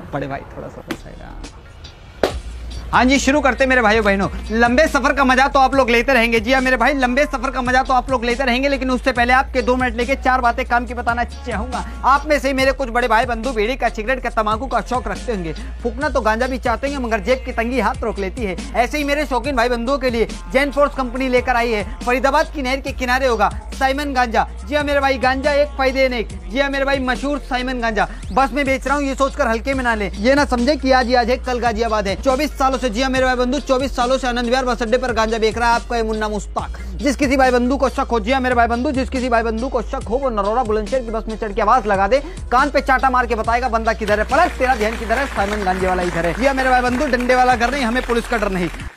बड़े भाई थोड़ा सा साइड। हाँ जी, शुरू करते मेरे भाइयों बहनों। लंबे सफर का मजा तो आप लोग लेते रहेंगे। जी हाँ मेरे भाई, लंबे सफर का मजा तो आप लोग लेते रहेंगे, लेकिन उससे पहले आपके 2 मिनट लेके 4 बातें काम की बताना चाहूंगा। आप में से मेरे कुछ बड़े भाई बंधु बीड़ी का, सिगरेट का, तंबाकू का शौक रखते होंगे, फूकना तो गांजा भी चाहते हैं, मगर जेब की तंगी हाथ रोक लेती है। ऐसे ही मेरे शौकीन भाई बंधुओं के लिए जैन फोर्स कंपनी लेकर आई है, फरीदाबाद की नहर के किनारे होगा साइमन गांजा। जी हाँ मेरे भाई, गांजा एक फायदे नहीं। जी हाँ मेरे भाई, मशहूर साइमन गांजा बस में बेच रहा हूँ, ये सोचकर हल्के में ना ले। ये ना समझे कि आज है कल गाजियाबाद है। 24 सालों से, जी हाँ मेरे भाई बंधु, 24 सालों से आनंद विहार बस अड्डे पर गांजा बेच रहा है आपका ये मुन्ना मुश्ताक। जिस किसी भाई बंधु को शक हो, जी हाँ मेरे भाई बंधु, जिस किसी भाई बंधु को शक हो, वो नरोरा बुलंदशहर की बस में चढ़ के आवाज लगा दे, कान पे चाटा मार के बताएगा बंदा किधर है। पलट तेरा ध्यान किधर है, साइमन गांजे वाला इधर है। जी हाँ मेरे भाई बंधु, डंडे वाला घर नहीं, हमें पुलिस का डर नहीं।